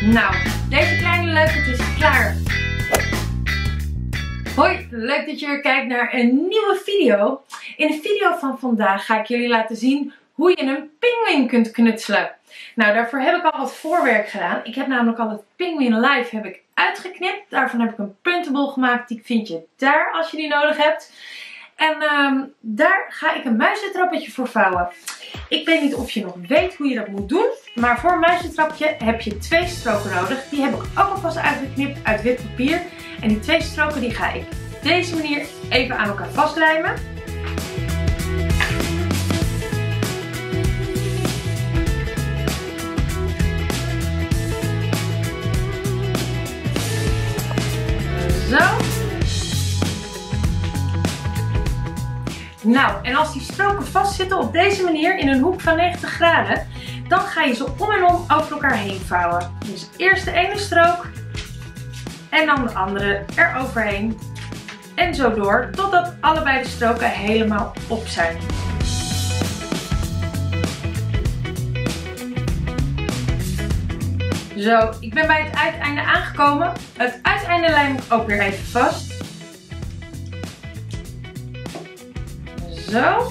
Nou, deze kleine leuk, het is klaar. Hoi, leuk dat je weer kijkt naar een nieuwe video. In de video van vandaag ga ik jullie laten zien hoe je een pinguïn kunt knutselen. Nou, daarvoor heb ik al wat voorwerk gedaan. Ik heb namelijk al het Penguin Life uitgeknipt. Daarvan heb ik een printable gemaakt. Die vind je daar als je die nodig hebt. En daar ga ik een muizentrappetje voor vouwen. Ik weet niet of je nog weet hoe je dat moet doen. Maar voor een muizentrapje heb je 2 stroken nodig. Die heb ik ook alvast uitgeknipt uit wit papier. En die 2 stroken die ga ik op deze manier even aan elkaar vastlijmen. Zo. Nou, en als die stroken vastzitten op deze manier in een hoek van 90 graden, dan ga je ze om en om over elkaar heen vouwen. Dus eerst de ene strook en dan de andere eroverheen. En zo door, totdat allebei de stroken helemaal op zijn. Zo, ik ben bij het uiteinde aangekomen. Het uiteinde lijm ik ook weer even vast. Zo.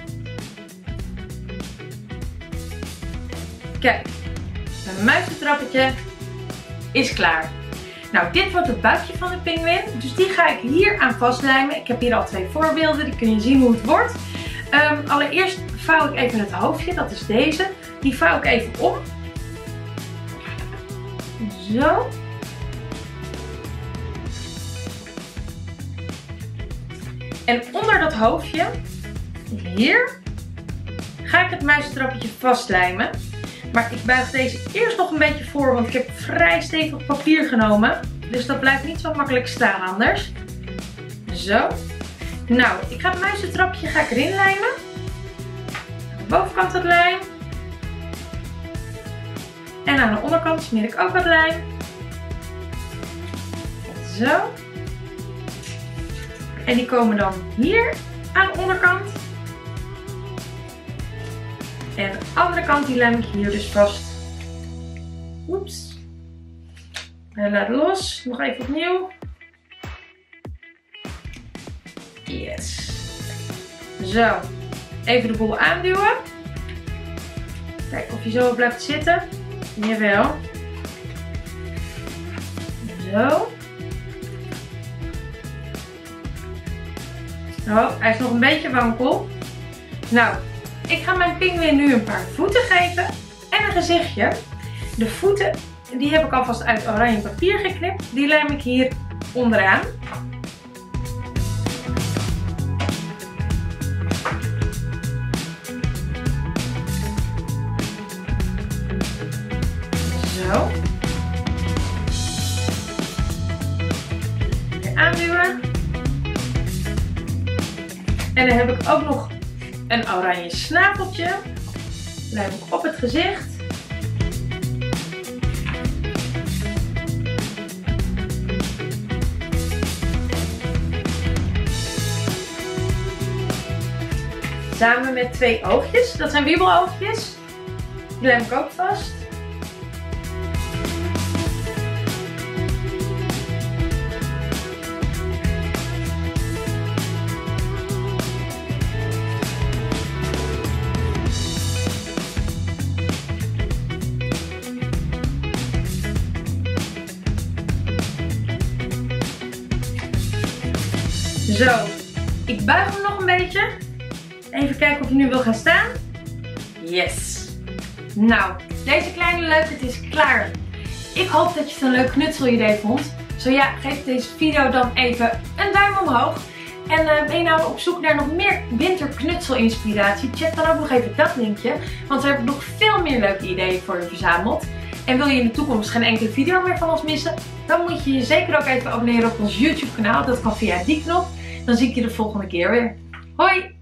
Kijk, mijn muizentrappetje is klaar. Nou, dit wordt het buikje van de pinguïn. Dus die ga ik hier aan vastlijmen. Ik heb hier al 2 voorbeelden, die kun je zien hoe het wordt. Allereerst vouw ik even het hoofdje, dat is deze. Die vouw ik even om. Zo. En onder dat hoofdje, hier, ga ik het muizentrappetje vastlijmen. Maar ik buig deze eerst nog een beetje voor, want ik heb vrij stevig papier genomen. Dus dat blijft niet zo makkelijk staan anders. Zo. Nou, ik ga het muizentrapje erin lijmen. Aan de bovenkant het lijm. En aan de onderkant smeer ik ook wat lijm. Zo. En die komen dan hier aan de onderkant. En de andere kant die lijm ik hier dus vast. Oeps. En laat los. Nog even opnieuw. Yes. Zo. Even de boel aanduwen. Kijk of je zo blijft zitten. Jawel. Zo. Oh, hij is nog een beetje wankel. Nou, ik ga mijn pinguïn nu een paar voeten geven en een gezichtje. De voeten, die heb ik alvast uit oranje papier geknipt. Die lijm ik hier onderaan. Zo. Weer aanduwen. En dan heb ik ook nog een oranje snaveltje. Lijm ik op het gezicht. Samen met 2 oogjes. Dat zijn wiebeloogjes. Die lijm ik ook vast. Zo, ik buig hem nog een beetje. Even kijken of hij nu wil gaan staan. Yes. Nou, deze kleine leuk, het is klaar. Ik hoop dat je het een leuk knutselidee vond. Zo ja, geef deze video dan even een duim omhoog. En ben je nou op zoek naar nog meer winterknutselinspiratie? Check dan ook nog even dat linkje. Want we hebben nog veel meer leuke ideeën voor je verzameld. En wil je in de toekomst geen enkele video meer van ons missen? Dan moet je je zeker ook even abonneren op ons YouTube kanaal. Dat kan via die knop. Dan zie ik je de volgende keer weer. Hoi!